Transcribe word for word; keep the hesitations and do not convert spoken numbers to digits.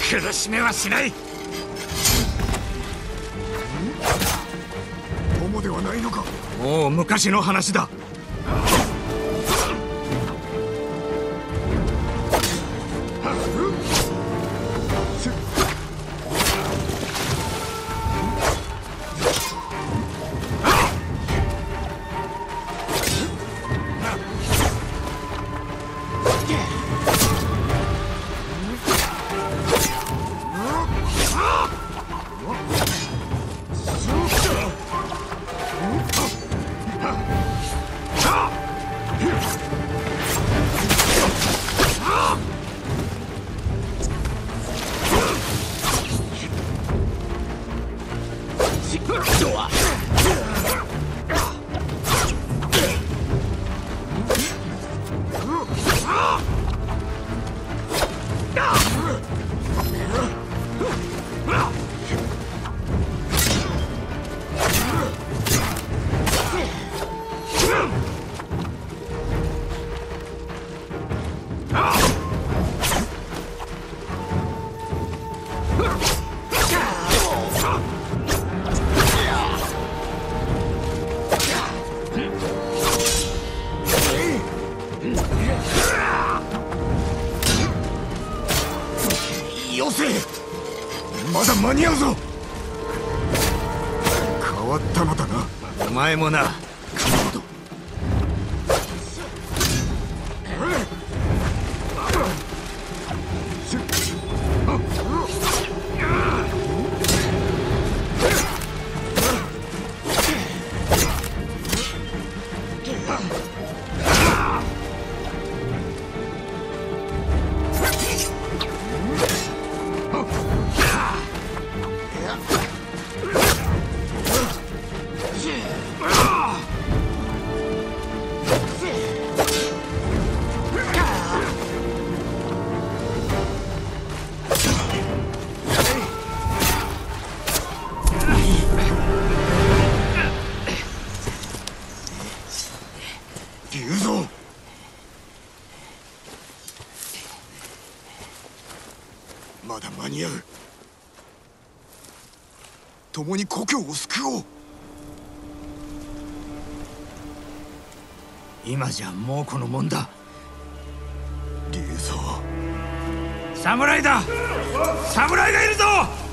苦しめはしない。 友ではないのか。 もう昔の話だ。 よせ、まだ間に合うぞ。変わったのだな。 お前もな。かまど。 龍蔵、まだ間に合う。共に故郷を救おう。 今じゃもうこのもんだ。 龍蔵、 侍だ。侍がいるぞ。